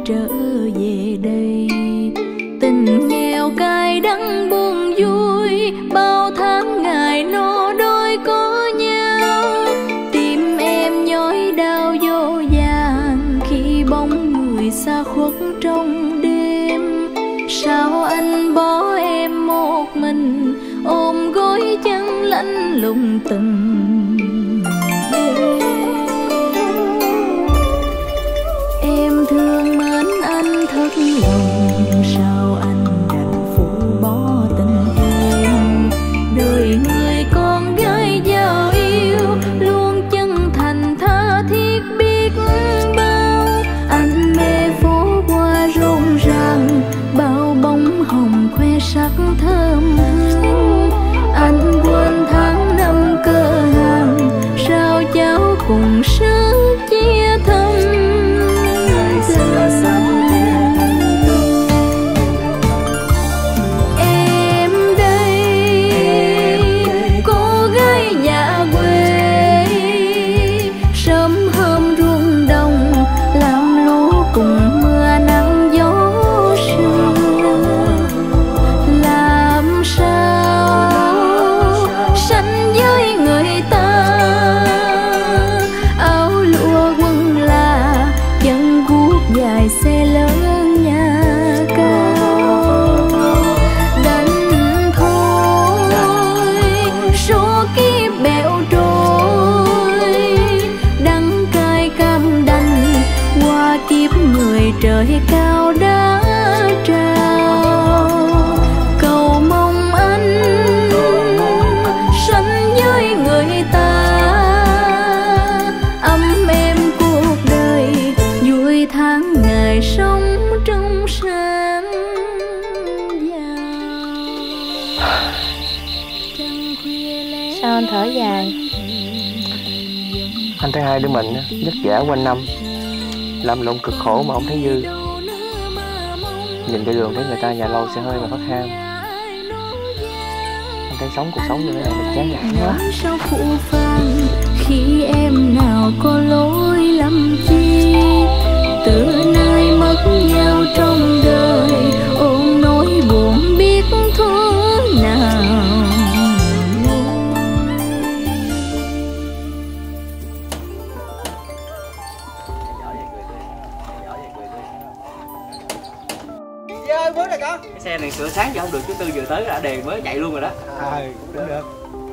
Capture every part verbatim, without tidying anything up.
trở về đây. Tình nghèo cay đắng buồn vui, bao tháng ngày no đôi có nhau. Tim em nhói đau vô vàn khi bóng người xa khuất trong đêm. Sao anh bỏ em một mình ôm gối chân lạnh lùng từng đêm. Em thương mến anh thật lòng, sao anh đành phụ bỏ tình em. Đời người con gái giàu yêu luôn chân thành tha thiết biết bao. Anh mê phố qua rộn ràng, bao bóng hồng khoe sắc thơm hương. Anh quên tháng năm cơ hàng, sao cháu cùng sức chia thăm. Em đây cô gái nhà quê, sớm hôm ruộng đồng làm lúa cùng mưa nắng gió sương. Làm sao sánh với người ta, áo lụa quần là chân guốc dài xe lớn nhà cao. Đành thôi số kiếp bèo trôi, đắng cay cam đành qua kiếp người trời cao đã trao. Cầu mong anh sánh với người ta, ấm êm cuộc đời vui tháng ngày sống trong sáng vàng. Sao anh thở dài? Anh thấy hai đứa mình á, vất vả quanh năm, làm lụng cực khổ mà không thấy dư. Nhìn cái đường thấy người ta nhà lâu xe hơi mà phát ham. Anh thấy sống cuộc sống như thế này mình chán nản quá. Sao phụ phàng khi em nào có lỗi lầm chi, từ nay mất nhau trong đời ôm nỗi buồn biết thuở nào. Cái xe này sửa sáng giờ không được, chú Tư vừa tới đã đèn mới chạy luôn rồi đó. À, cũng được.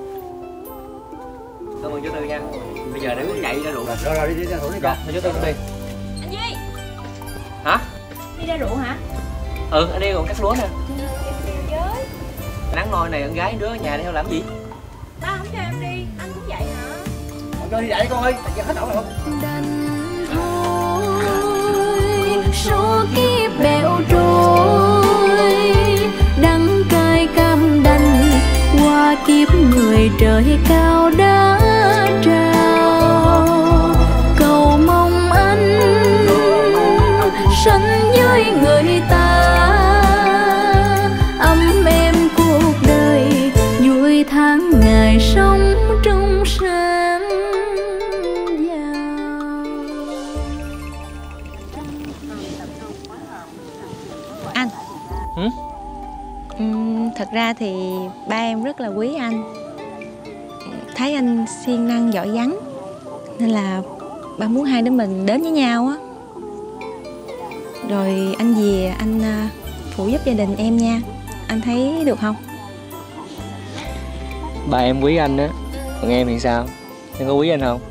Cảm ơn chú Tư nha. Bây giờ để chú chạy ra ruộng. Rồi rồi đi đi ra ruộng đi con. Rồi chú Tư đi. Anh Duy. Hả? Đi ra ruộng hả? Ừ, anh đi còn cắt lúa nè. Nắng nôi này con gái đứa ở nhà đi theo làm gì? Ba không cho em đi, anh cũng vậy hả? Con cho đi dạy con ơi, giờ hết ổn rồi. Đành thôi số kiếp bèo trôi, đắng cay cam đành qua kiếp người trời cao đã trao. Cầu mong anh sánh với người ta, ấm êm cuộc đời vui tháng ngày sống trong sáng vàng. Anh. Ừ? Uhm, thật ra thì ba em rất là quý anh, thấy anh siêng năng giỏi giắng nên là ba muốn hai đứa mình đến với nhau á. Rồi anh về anh phụ giúp gia đình em nha, anh thấy được không? Ba em quý anh á, còn em thì sao? Em có quý anh không?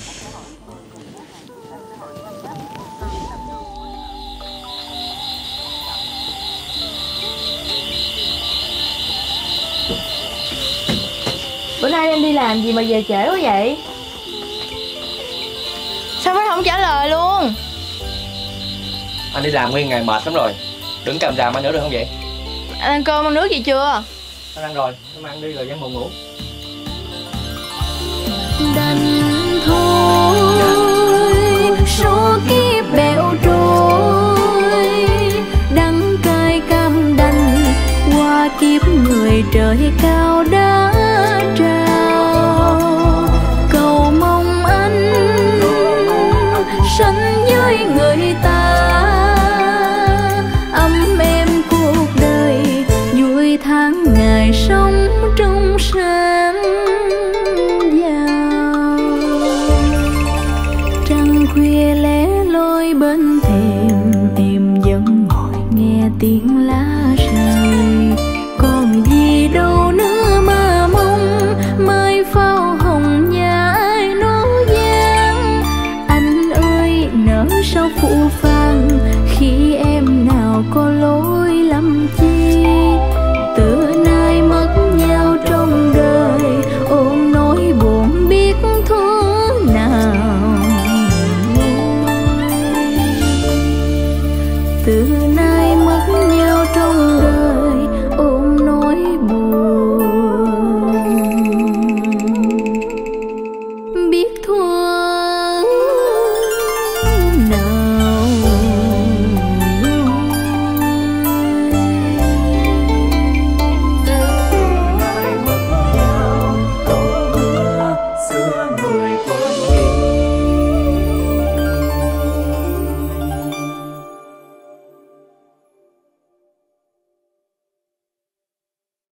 Bữa nay em đi làm gì mà về trễ quá vậy? Sao mới không trả lời luôn? Anh đi làm nguyên ngày mệt lắm rồi, đừng cầm ràm anh nữa được không vậy? Anh ăn cơm ăn nước gì chưa? Anh ăn rồi, em ăn đi rồi vẫn buồn ngủ. Đành thôi số kiếp bèo trôi, đắng cay cam đành qua kiếp người trời cao đã trao. Cầu mong anh sánh với người ta, sao phụ phàng